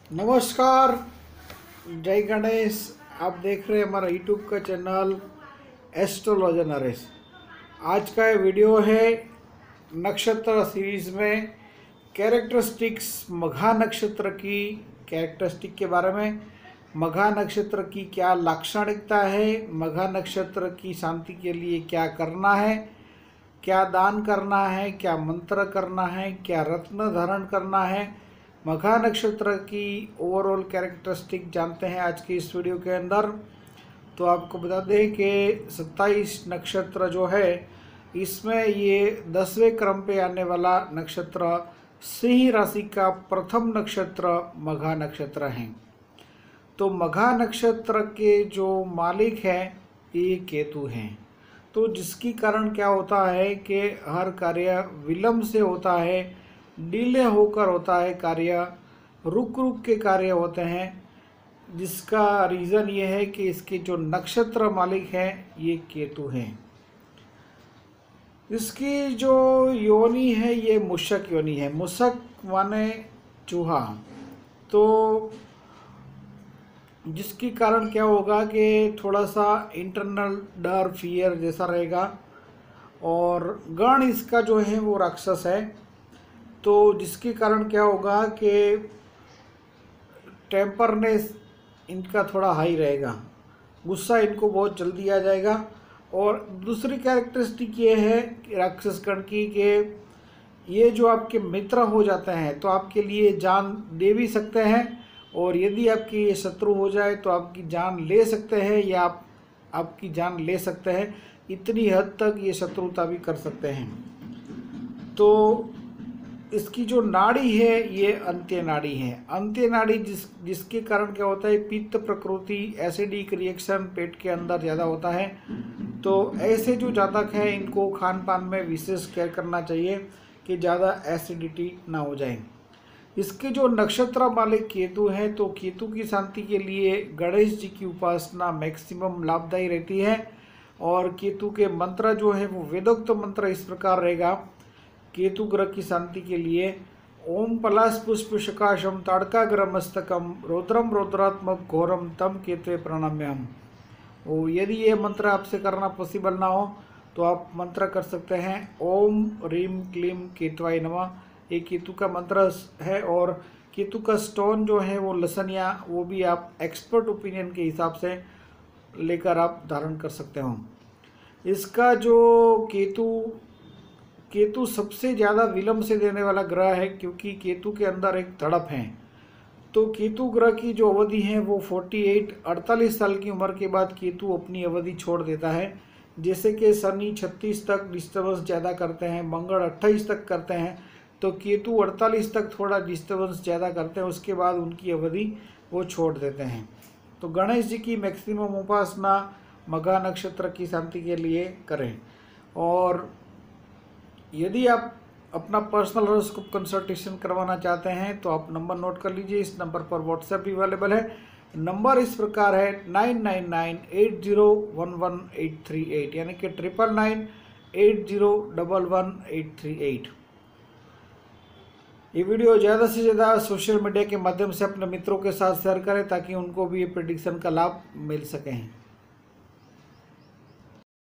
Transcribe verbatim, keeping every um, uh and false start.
नमस्कार, जय गणेश। आप देख रहे हैं हमारा यूट्यूब का चैनल एस्ट्रोलॉजर नरेश। आज का ये वीडियो है नक्षत्र सीरीज में कैरेक्टरिस्टिक्स मघा नक्षत्र की कैरेक्टरिस्टिक के बारे में। मघा नक्षत्र की क्या लाक्षणिकता है, मघा नक्षत्र की शांति के लिए क्या करना है, क्या दान करना है, क्या मंत्र करना है, क्या रत्न धारण करना है, मघा नक्षत्र की ओवरऑल कैरेक्टरिस्टिक जानते हैं आज की इस वीडियो के अंदर। तो आपको बता दें कि सत्ताईस नक्षत्र जो है इसमें ये दसवें क्रम पे आने वाला नक्षत्र सिंह राशि का प्रथम नक्षत्र मघा नक्षत्र है। तो मघा नक्षत्र के जो मालिक हैं ये केतु हैं। तो जिसकी कारण क्या होता है कि हर कार्य विलंब से होता है, डिले होकर होता है, कार्य रुक रुक के कार्य होते हैं। जिसका रीज़न ये है कि इसके जो नक्षत्र मालिक हैं ये केतु हैं। इसकी जो योनि है ये मूषक योनि है। मूषक माने चूहा। तो जिसके कारण क्या होगा कि थोड़ा सा इंटरनल डर फियर जैसा रहेगा। और गण इसका जो है वो राक्षस है। तो जिसके कारण क्या होगा कि टेम्परनेस इनका थोड़ा हाई रहेगा, गुस्सा इनको बहुत जल्दी आ जाएगा। और दूसरी कैरेक्टरिस्टिक ये है राक्षस गण की कि ये जो आपके मित्र हो जाते हैं तो आपके लिए जान दे भी सकते हैं, और यदि आपकी ये शत्रु हो जाए तो आपकी जान ले सकते हैं या आप आपकी जान ले सकते हैं। इतनी हद तक ये शत्रुता भी कर सकते हैं। तो इसकी जो नाड़ी है ये अंत्य नाड़ी है। अंत्य नाड़ी जिस जिसके कारण क्या होता है, पित्त प्रकृति, एसिडिक रिएक्शन पेट के अंदर ज़्यादा होता है। तो ऐसे जो जातक हैं इनको खान पान में विशेष केयर करना चाहिए कि ज़्यादा एसिडिटी ना हो जाए। इसके जो नक्षत्र मालिक केतु हैं, तो केतु की शांति के लिए गणेश जी की उपासना मैक्सिमम लाभदायी रहती है। और केतु के मंत्र जो है वो वेदोक्त मंत्र इस प्रकार रहेगा। केतु ग्रह की शांति के लिए ओम पलाश पुष्प सकाशम ताड़काग्र मस्तकम रौद्रम रौद्रात्मक घोरम तम केतवे प्रणम्यम। और यदि ये मंत्र आपसे करना पॉसिबल ना हो तो आप मंत्र कर सकते हैं ओम रीम क्लीम केतवाय नमः। ये केतु का मंत्र है। और केतु का स्टोन जो है वो लसनिया, वो भी आप एक्सपर्ट ओपिनियन के हिसाब से लेकर आप धारण कर सकते हो। इसका जो केतु केतु सबसे ज़्यादा विलंब से देने वाला ग्रह है, क्योंकि केतु के अंदर एक धड़प है। तो केतु ग्रह की जो अवधि है वो अड़तालीस अड़तालीस साल की उम्र के बाद केतु अपनी अवधि छोड़ देता है। जैसे कि शनि छत्तीस तक डिस्टर्बेंस ज़्यादा करते हैं, मंगल अट्ठाईस तक करते हैं, तो केतु अड़तालीस तक थोड़ा डिस्टर्बेंस ज़्यादा करते हैं, उसके बाद उनकी अवधि वो छोड़ देते हैं। तो गणेश जी की मैक्सिमम उपासना मघा नक्षत्र की शांति के लिए करें। और यदि आप अपना पर्सनल हॉरोस्कोप कंसल्टेशन करवाना चाहते हैं तो आप नंबर नोट कर लीजिए। इस नंबर पर व्हाट्सएप भी अवेलेबल है। नंबर इस प्रकार है nine nine nine eight zero one one eight three eight, यानी कि triple nine eight zero double one eight three eight. ये वीडियो ज़्यादा से ज़्यादा सोशल मीडिया के माध्यम से अपने मित्रों के साथ शेयर करें ताकि उनको भी ये प्रेडिक्शन का लाभ मिल सके।